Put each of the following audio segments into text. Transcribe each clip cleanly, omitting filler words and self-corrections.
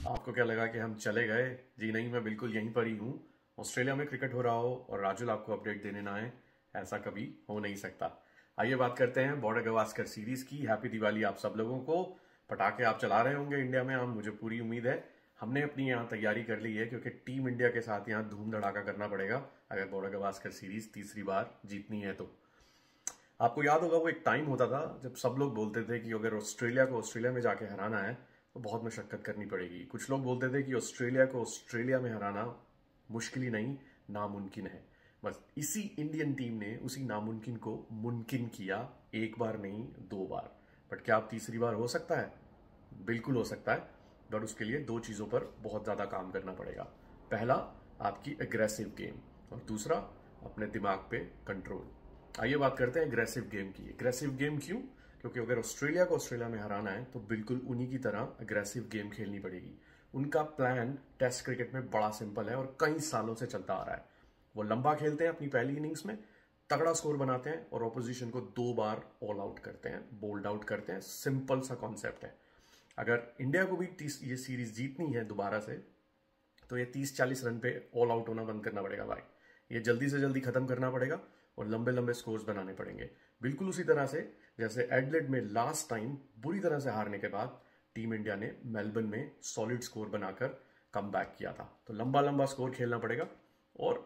आपको क्या लगा कि हम चले गए? जी नहीं, मैं बिल्कुल यहीं पर ही हूँ। ऑस्ट्रेलिया में क्रिकेट हो रहा हो और राजुल आपको अपडेट देने ना आए, ऐसा कभी हो नहीं सकता। आइए बात करते हैं बॉर्डर गवास्कर सीरीज की। हैप्पी दिवाली आप सब लोगों को। पटाखे आप चला रहे होंगे इंडिया में, हम मुझे पूरी उम्मीद है। हमने अपनी यहाँ तैयारी कर ली है क्योंकि टीम इंडिया के साथ यहाँ धूम धड़ाका करना पड़ेगा अगर बॉर्डर गवास्कर सीरीज तीसरी बार जीतनी है तो। आपको याद होगा वो एक टाइम होता था जब सब लोग बोलते थे कि अगर ऑस्ट्रेलिया को ऑस्ट्रेलिया में जाके हराना है तो बहुत मशक्कत करनी पड़ेगी। कुछ लोग बोलते थे कि ऑस्ट्रेलिया को ऑस्ट्रेलिया में हराना मुश्किल ही नहीं, नामुमकिन है। बस इसी इंडियन टीम ने उसी नामुमकिन को मुमकिन किया, एक बार नहीं दो बार। बट क्या अब तीसरी बार हो सकता है? बिल्कुल हो सकता है, बट उसके लिए दो चीजों पर बहुत ज्यादा काम करना पड़ेगा। पहला, आपकी एग्रेसिव गेम, और दूसरा अपने दिमाग पे कंट्रोल। आइए बात करते हैं एग्रेसिव गेम की। एग्रेसिव गेम क्यों? क्योंकि अगर ऑस्ट्रेलिया को ऑस्ट्रेलिया में हराना है तो बिल्कुल उन्हीं की तरह एग्रेसिव गेम खेलनी पड़ेगी। उनका प्लान टेस्ट क्रिकेट में बड़ा सिंपल है और कई सालों से चलता आ रहा है। वो लंबा खेलते हैं अपनी पहली इनिंग्स में, तगड़ा स्कोर बनाते हैं और ऑपोजिशन को 2 बार ऑल आउट करते हैं, बोल्ड आउट करते हैं। सिंपल सा कॉन्सेप्ट है। अगर इंडिया को भी ये सीरीज जीतनी है दोबारा से, तो ये 30-40 रन पे ऑल आउट होना बंद करना पड़ेगा भाई। ये जल्दी से जल्दी खत्म करना पड़ेगा और लंबे लंबे स्कोर्स बनाने पड़ेंगे। बिल्कुल उसी तरह से जैसे एडलेड में लास्ट टाइम बुरी तरह से हारने के बाद टीम इंडिया ने मेलबर्न में सॉलिड स्कोर बनाकर कम बैक किया था। तो लंबा लंबा स्कोर खेलना पड़ेगा और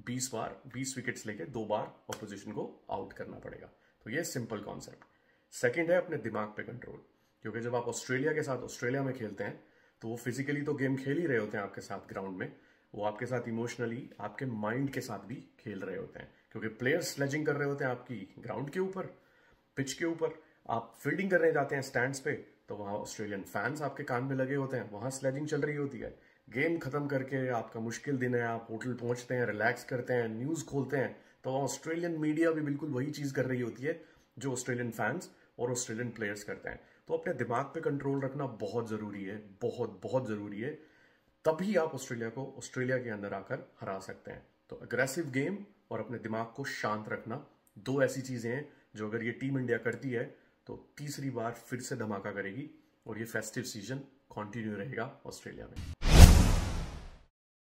20 विकेट्स लेके 2 बार ऑपोजिशन को आउट करना पड़ेगा। तो ये सिंपल कॉन्सेप्ट। सेकेंड है अपने दिमाग पे कंट्रोल। क्योंकि जब आप ऑस्ट्रेलिया के साथ ऑस्ट्रेलिया में खेलते हैं तो वो फिजिकली तो गेम खेल ही रहे होते हैं आपके साथ ग्राउंड में, वो आपके साथ इमोशनली आपके माइंड के साथ भी खेल रहे होते हैं। क्योंकि प्लेयर्स स्लेजिंग कर रहे होते हैं आपकी ग्राउंड के ऊपर, पिच के ऊपर। आप फील्डिंग करने जाते हैं स्टैंड्स पे तो वहां ऑस्ट्रेलियन फैंस आपके कान में लगे होते हैं, वहां स्लेजिंग चल रही होती है। गेम खत्म करके आपका मुश्किल दिन है, आप होटल पहुंचते हैं, रिलैक्स करते हैं, न्यूज खोलते हैं, तो ऑस्ट्रेलियन मीडिया भी बिल्कुल वही चीज कर रही होती है जो ऑस्ट्रेलियन फैंस और ऑस्ट्रेलियन प्लेयर्स करते हैं। तो अपने दिमाग पे कंट्रोल रखना बहुत जरूरी है, बहुत बहुत जरूरी है। तभी आप ऑस्ट्रेलिया को ऑस्ट्रेलिया के अंदर आकर हरा सकते हैं। तो अग्रेसिव गेम और अपने दिमाग को शांत रखना, दो ऐसी चीजें हैं जो अगर ये टीम इंडिया करती है तो तीसरी बार फिर से धमाका करेगी और ये फेस्टिव सीजन कंटिन्यू रहेगा ऑस्ट्रेलिया में।